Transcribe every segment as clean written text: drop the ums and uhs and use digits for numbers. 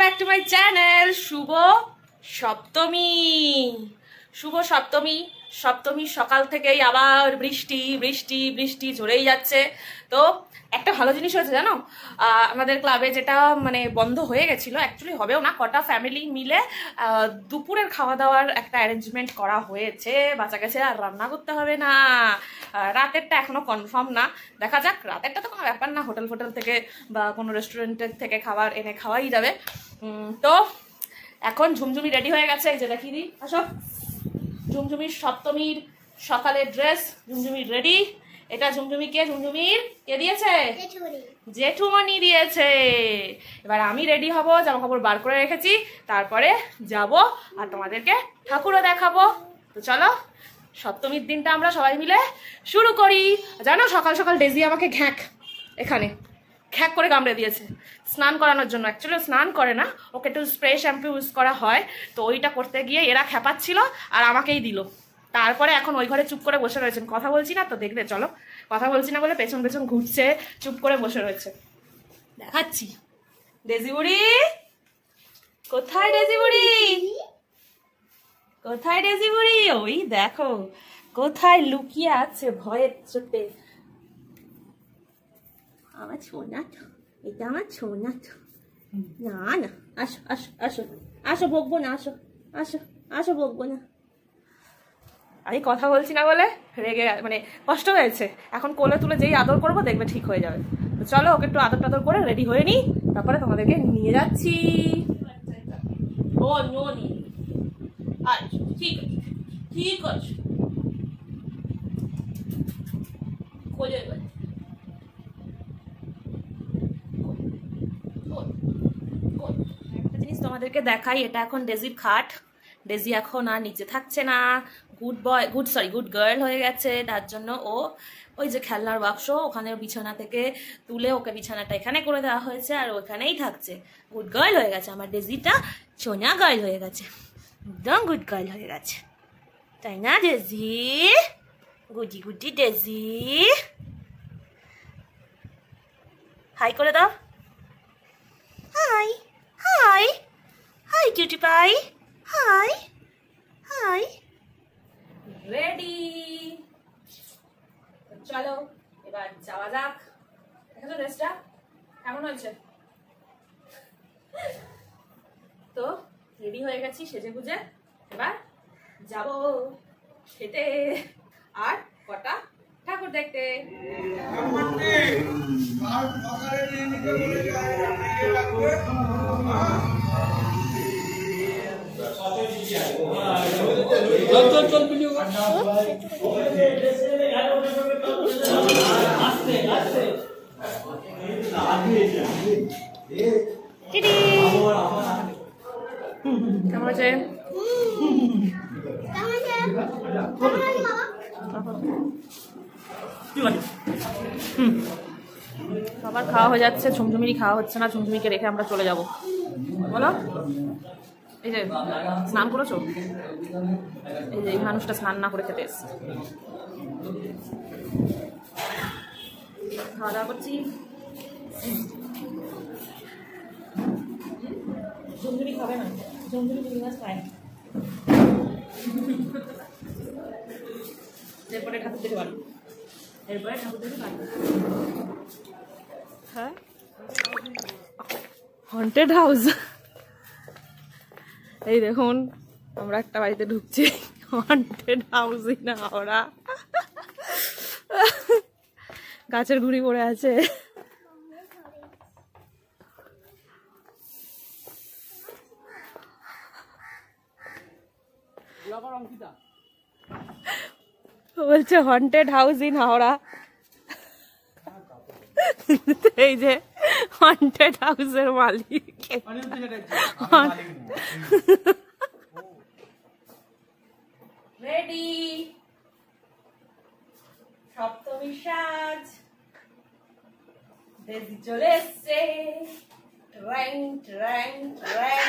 Back to my channel. শুভ সপ্তমী, শুভ সপ্তমী। সপ্তমীর সকাল থেকেই আবার বৃষ্টি বৃষ্টি বৃষ্টি ঝরেই যাচ্ছে। তো একটা ভালো জিনিস হয়েছে জানো, আমাদের ক্লাবে যেটা মানে বন্ধ হয়ে গেছিলো, অ্যাকচুয়ালি হবেও না, কটা ফ্যামিলি মিলে দুপুরের খাওয়া দাওয়ার একটা অ্যারেঞ্জমেন্ট করা হয়েছে। বাঁচা গেছে, আর রান্না করতে হবে না। রাতেরটা এখনো কনফার্ম না, দেখা যাক। রাতেরটা তো কোনো ব্যাপার না, হোটেল ফোটেল থেকে বা কোনো রেস্টুরেন্টের থেকে খাবার এনে খাওয়াই যাবে। তো এখন ঝুমঝুমি রেডি হয়ে গেছে, এই যে দেখিয়ে দিই, আসো। ঝুমঝুমির সপ্তমীর সকালের ড্রেস, ঝুমঝুমির রেডি। এটা ঝুমঝুমিকে, ঝুমঝুমির কে দিয়েছে? জেঠুমনি দিয়েছে। এবার আমি রেডি হব, জামা কাপড় বার করে রেখেছি, তারপরে যাব আর তোমাদেরকে ঠাকুরও দেখাবো। তো চলো সপ্তমীর দিনটা আমরা সবাই মিলে শুরু করি। জানো সকাল সকাল ডেজি আমাকে এখানে খ্যাক করে কামড়ে দিয়েছে স্নান করানোর জন্য। অ্যাকচুয়ালি স্নান করে না, ওকে একটু স্প্রে শ্যাম্পু ইউজ করা হয়, তো ওইটা করতে গিয়ে এরা খেপাচ্ছিল আর আমাকেই দিল। তারপরে এখন ওই ঘরে চুপ করে বসে রয়েছেন, কথা বলছি না তো, দেখবে চলো। কথা বলছি না বলে পেছন পেছন ঘুরছে, চুপ করে বসে রয়েছে। দেখাচ্ছি। ডেজি বুড়ি কোথায়? ডেজি বুড়ি কোথায়? ডেজি বুড়ি ওই দেখো কোথায় লুকিয়ে আছে ভয়ের চোটে। আমার ছোনা তো, এটা আমার ছোনা তো। না না, আসো আসো আসো আসো, বকবো না, আসো আসো আসো, বকবো না। আমি কথা বলছি না বলে রেগে মানে কষ্ট হয়েছে। এখন কোলে তুলে যেই আদর করবো দেখবে ঠিক হয়ে যাবে। তো চলো ওকে একটু আদর টাদর করে রেডি হয়ে নিই, তারপরে তোমাদেরকে নিয়ে যাচ্ছি। ও নি আচ্ছা, ঠিক আছে ঠিক আছে, খোঁজে একটা জিনিস তোমাদেরকে দেখাই। এটা এখন ডেজির খাট। ডেজি এখন আর নিচে থাকছে না, গুড গার্ল হয়ে গেছে। তার জন্য ও ওই যে খেলনার বাক্স, ওখানে বিছানা থেকে তুলে ওকে বিছানাটা এখানে করে দেওয়া হয়েছে, আর ওখানেই থাকছে। গুড গার্ল হয়ে গেছে আমার ডেজিটা, সোনা গার্ল হয়ে গেছে, একদম গুড গার্ল হয়ে গেছে, তাই না Daisy? Goody goody Daisy, hi করে দাও। Hi hi hi cutie pie, hi hi. Ready, চলো এবার যাওয়া যাক। দেখো ড্রেসটা কেমন হয়েছে? তো রেডি হয়ে গেছি সেজে গুজে, এবার যাব খেতে আর কটা ঠাকুর দেখতে। কেমন আছে? সবার খাওয়া হয়ে যাচ্ছে, ঝুমঝুমিরই খাওয়া হচ্ছে না। ঝুমঝুমিকে রেখে আমরা চলে যাব। বলো, এই যে স্নান করেছো? এই যে এই মানুষটা স্নান না করে খেতে এসছে। খাওয়া দাওয়া করছি। ঝুমঝুমি খাবে না, ঝুমঝুমি চিংড়ি মাছ খায়। এরপরে ঠাকুর দেখতে পারবো, এরপরে ঠাকুর দেখতে পারবো। হ্যাঁ, হন্টেড হাউস। এই দেখুন আমরা একটা বাড়িতে ঢুকছি, হন্টেড হাউসই না, ওরা গাছের গুঁড়ি পড়ে আছে। বলছে হন্টেড হাউস ইন হাওড়া। এই যে হন্টেড হাউসের মালিক। রেডি, সপ্তমী সাজ, ডেজি চলে এসছে। ট্রাং ট্রাং ট্রাং।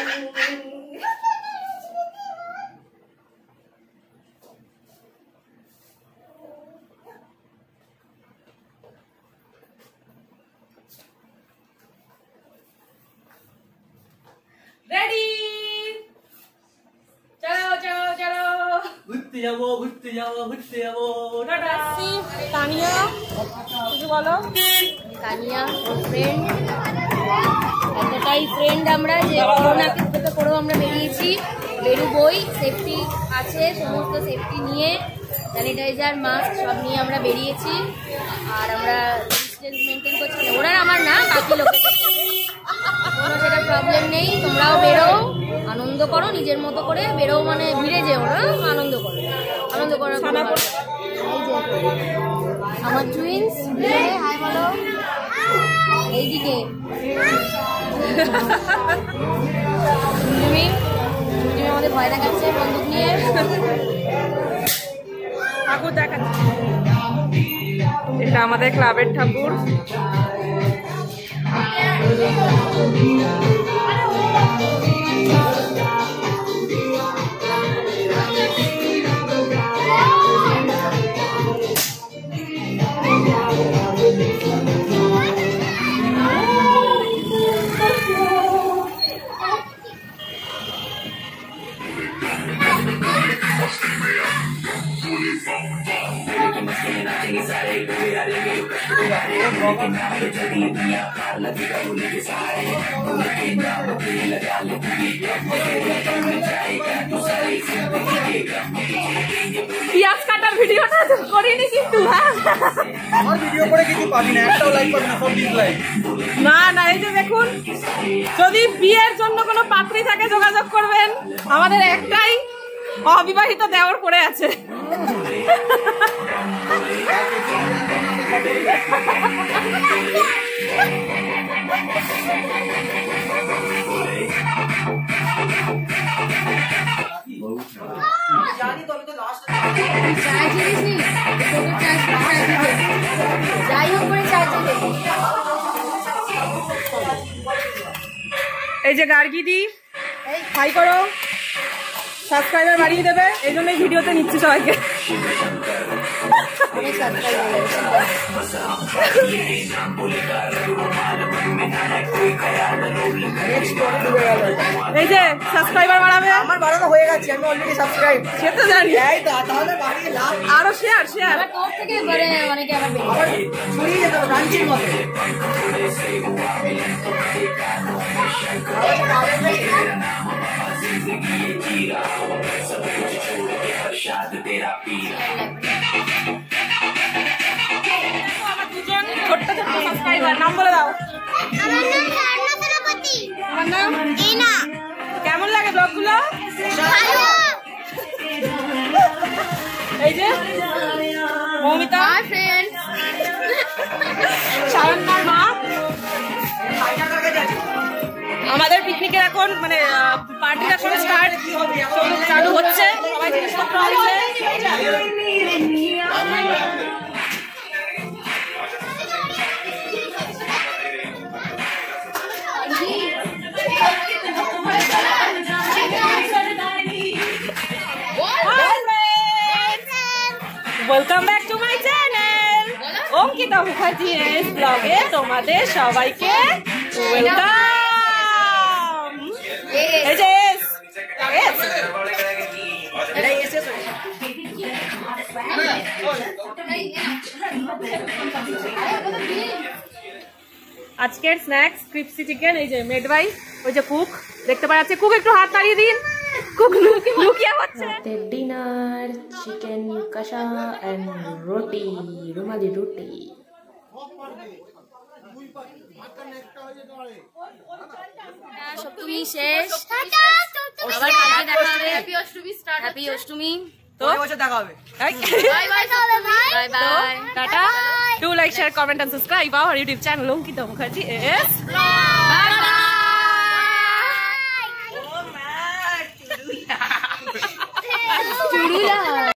ঘুরতে যাবো ঘুরতে যাবো ঘুরতে যাবো। তানিয়া কিছু বলো। তানিয়া ওর ফ্রেন্ড, এতটাই ফ্রেন্ড আমরা যে করোনাকে থেকে করেও আমরা বেরিয়েছি। বেরোবই, সেফটি আছে, সমস্ত সেফটি নিয়ে স্যানিটাইজার মাস্ক সব নিয়ে আমরা বেরিয়েছি। আর আমরা ডিস্টেন্স মেনটেন করছি, ওরা আমার না বাকি লোকের কোনো সেটা প্রবলেম নেই। তোমরাও বেরো, আনন্দ করো নিজের মতো করে, বেরো মানে ভিড়ে যেও না, আনন্দ করো, আনন্দ করো। আমার টুইন্স হাই বলো এইদিকে। তুমি আমাদের ভয় দেখাচ্ছে বন্দুক নিয়ে। ঠাকুর দেখাচ্ছে, এটা আমাদের ক্লাবের ঠাকুর। পিয়াজ কাটার ভিডিওটা করিনি কিন্তু। আমার ভিডিও করে কিছু পাবি না, একটাও লাইক পাবি না, সব ডিসলাইক। না না, এই যে দেখুন, যদি বিয়ের জন্য কোনো পাত্রী থাকে যোগাযোগ করবেন। আমাদের একটাই অবিবাহিত দেওর পড়ে আছে। এই যে গার্গিদি হাই করো, সাবস্ক্রাইবার বাড়িয়ে দেবে, এই জন্যই ভিডিওতে নিচ্ছি সবাইকে। এই যে সাবস্ক্রাইবার বাড়াবে, আমার বাড়ানো হয়ে গেছে, আমি অলরেডি সাবস্ক্রাইব। সে তো জানি, এই তো তাহলে বাড়িয়ে লাভ। আরো শেয়ার শেয়ার। তোর থেকে এবারে অনেকে আবার আবার ছড়িয়ে যেতে হবে রাঞ্চির মতো। আমার দুজন ছোট্ট ছোট্ট সাবস্ক্রাইবার, নাম বলে দাও। আমার নাম ইনা। কেমন লাগে ব্লগগুলো? এই যে মৌমিতা ফ্রেন্ড, সায়ন্নার মা। আমাদের পিকনিকের এখন মানে পার্টির এখন স্টার্ট চালু হচ্ছে, সবাই জিনিসপত্র আনছে। Welcome back to my channel Ankita Mukherjee এস ব্লগে তোমাদের সবাইকে ওয়েলকাম। এই যে আজকের স্ন্যাক্স ক্রিপসি চিকেন, এই যে মেড বাই ওই যে কুক দেখতে পাওয়া যাচ্ছে। কুক একটু হাত তাড়িয়ে দিন, কুক লুকিয়ে হচ্ছে। রাতের ডিনার চিকেন কষা এন্ড রুটি, রুমালি রুটি। সপ্তমী শেষ, আবার কালকে দেখা হবে। Happy Ashtami start, happy Ashtami. তো দেখা হবে। Bye bye bye bye tata. Do like, share, comment and subscribe our YouTube channel Ankita Mukherjee is bye by.